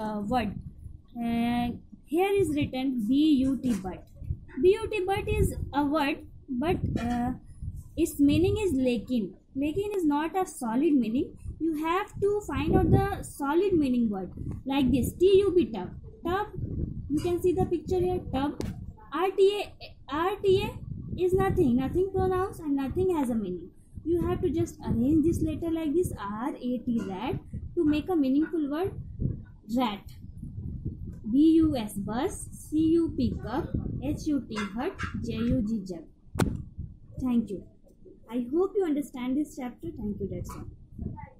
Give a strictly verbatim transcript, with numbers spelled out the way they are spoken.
uh, word. Uh, here is written B U T but. B U T but is a word, but uh, its meaning is lekin. Lekin is not a solid meaning. You have to find out the solid meaning word like this. T U B tub. Tub. You can see the picture here. Tub. R T A. R T A is nothing. Nothing pronounced and nothing has a meaning. You have to just arrange this letter like this. R A T rat to make a meaningful word. Rat. B U S bus. C U P cup. H U T hut. J U G jug. Thank you. I hope you understand this chapter. Thank you. That's all.